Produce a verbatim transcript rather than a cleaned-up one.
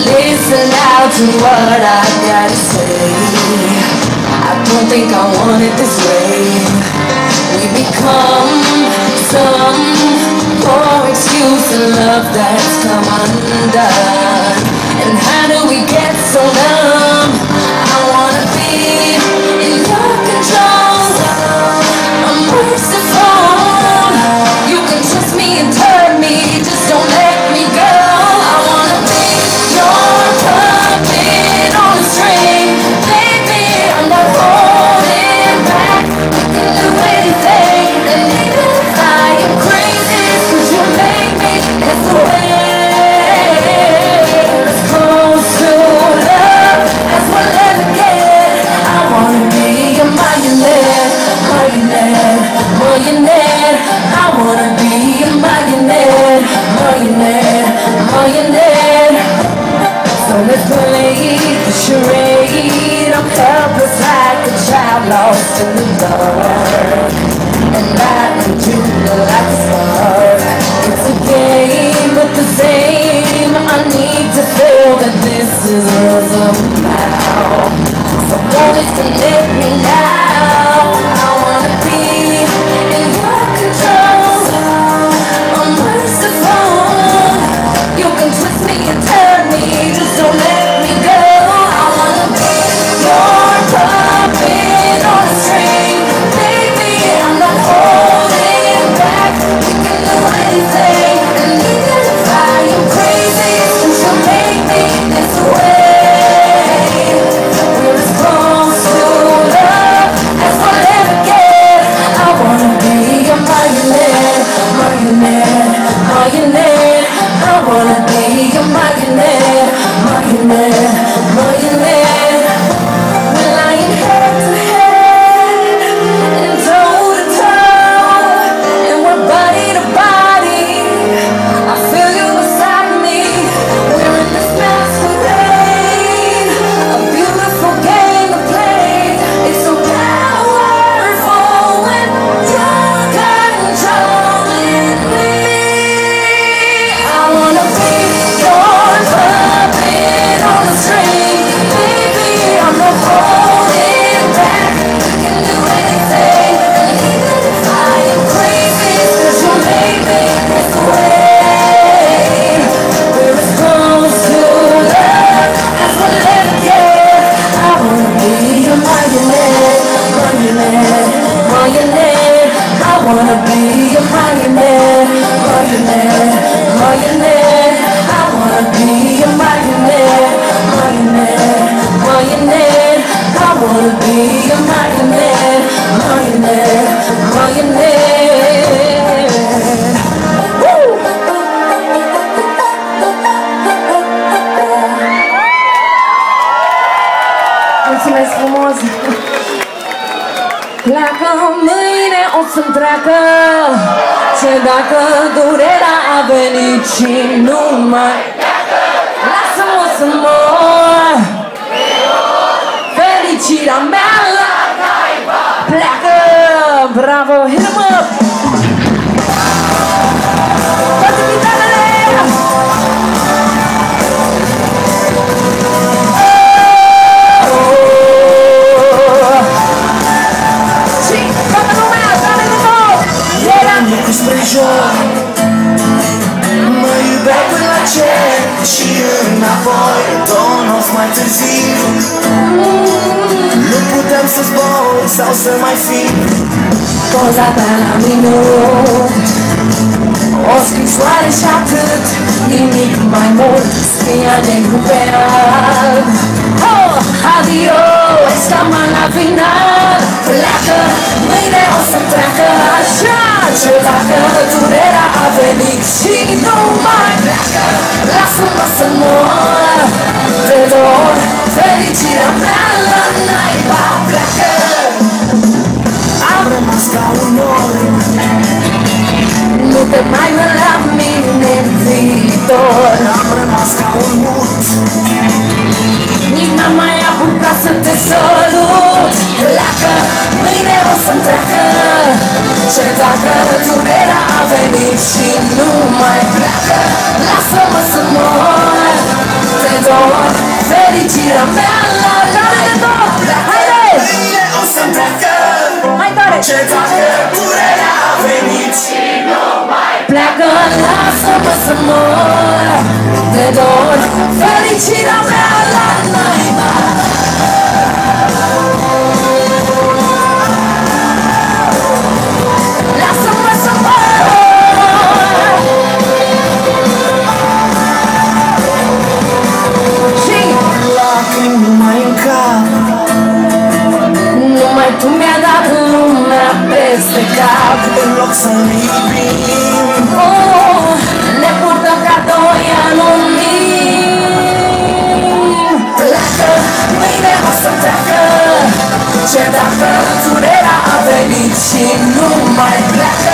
Listen out to what I gotta say. I don't think I want it this way. We become some poor excuse and love that's come undone. And how do we get so numb? I wanna be in your control. I'm merciful. You can trust me and turn me, just don't let me go. I wanna be your puppet on a string. Baby, I'm not holding back. We can do anything, and even if I am crazy, 'cause you make me, that's the way. As close to love as we'll ever get. I wanna be a millionaire, millionaire, millionaire. I wanna be a millionaire, millionaire, millionaire. So let's play the charade. I'm helpless like a child lost in the dark, and I need you like a spark. It's a game, but the same. I need to feel that this is real somehow. So won't it connect me now? I wanna be in your control. I'm merciful. You can twist me and turn me, just don't let me go. I wanna be your puppet on a string. Baby, I'm not holding back. We can do anything, and even if I am crazy, you should make me this way. We're as close to love as we'll ever get. I wanna be a millionaire, millionaire, millionaire. I wanna be a millionaire, millionaire, millionaire. We're lying head to head and toe to toe, and we're body to body. I feel you beside me. We're in this masquerade, a beautiful game to play. It's so powerful when you're controlling me. I wanna be your puppet on a string. Baby, I'm not holding back. We can do anything, and even if I am crazy, 'cause you made me this way. We're as close to love as we'll ever get. I wanna be a millionaire, millionaire, millionaire. I wanna be a millionaire, millionaire, millionaire. I wanna be a millionaire, millionaire, millionaire. I wanna be a millionaire, millionaire, millionaire. Woo! Mulțumesc frumos! Pleacă mâine, o să-mi treacă. Ce dacă durerea a venit și nu mai lasă-mă să mor. Fericirea mea pleacă. Bravo, hit 'em up! Toate chitarele! Și toată lumea, dă-ne de tot! Eram cu spre joc, mă iubeai până la cer și înapoi, două nopți mai târziu. Nu puteam să zbor sau să mai fi Poza ta la minut, o scrisoare și atât, nimic mai mult, scria negru pe alb. Oh, adio, estamos la final. Pleacă, mâine o să treacă așa. Ce dacă durerea a venit și nu mai pleacă, lasă-mă să mor de dor. Fericirea mea la naiba pleacă. Am rămas ca un nor, nu te mai văd la mine în viitor. am rămas ca un mut, nici n-am mai apucat să te salut. Pleacă, mâine o să-mi treacă. Ce dacă durerea a venit și nu mai pleacă, lasă-mă să mor de dor fericirea mea la care tot. Haide! Mâine o să-mi treacă. Mai tare! Ce dacă durerea a venit și nu mai Pleacă, lasă-mă să mor de dor fericirea mea la naiba. Lasă-mă să mor. Și lacrimi numai în cap. numai tu mi-ai dat lumea peste cap. În loc să ne iubim, Oh, ne purtăm ca doi anonimi. Pleacă, mâine o să treacă. Ce dacă durerea a venit și nu mai pleacă.